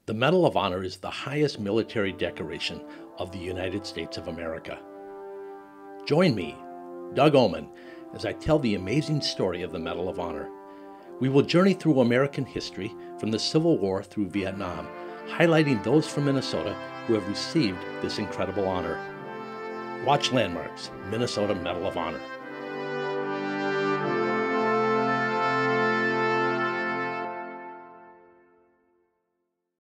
The Medal of Honor is the highest military decoration of the United States of America. Join me, Doug Ohman, as I tell the amazing story of the Medal of Honor. We will journey through American history from the Civil War through Vietnam, highlighting those from Minnesota who have received this incredible honor. Watch Landmarks, Minnesota Medal of Honor.